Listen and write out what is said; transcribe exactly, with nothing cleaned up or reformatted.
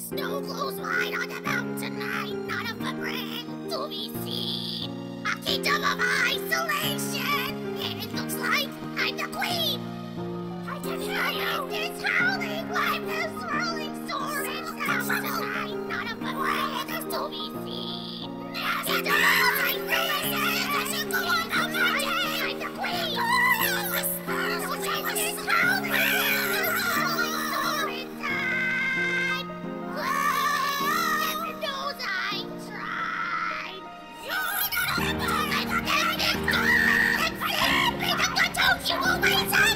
Snow glows white on the mountain tonight, not a footprint to be seen. A kingdom of isolation, and it looks like I'm the queen. I can hear you. It's howling like this rolling sword. It's down tonight, not a footprint to be seen. A kingdom of isolation, I should go on the mountain. I'm the queen. It's howling. You always